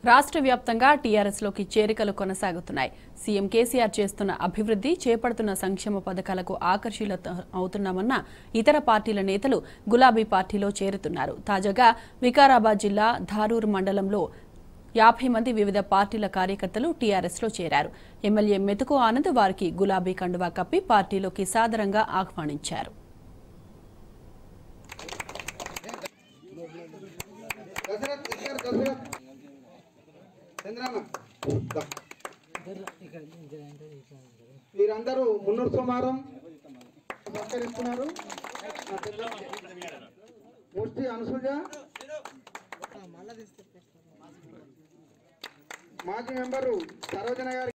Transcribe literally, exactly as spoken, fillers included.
రాష్ట్ర వ్యాప్తంగా టీఆర్ఎస్ లోకి చేరికలు కొనసాగుతున్నాయి. సీఎం కేసీఆర్ చేస్తున్న అభివృద్ధి, చేపడుతున్న సంక్షేమ పథకాలకు ఆకర్షితులు అవుతున్నామన్న ఇతర పార్టీల నేతలు గులాబీ పార్టీలో చేరుతున్నారు. తాజాగా వికారాబాద్ జిల్లా ధారూర్ మండలంలో యాభై మంది వివిధ పార్టీల కార్యకర్తలు టీఆర్ఎస్ లో చేరారు. ఎమ్మెల్యే మెతుకు ఆనంద్ వారికి గులాబీ కండువా కప్పి పార్టీలోకి సాదరంగా ఆహ్వానించారు. మీరందరూ మున్నూరు సోమవారం సహకరిస్తున్నారు. ముష్టి అనుసూయ, మాజీ మెంబరు సరోజన గారి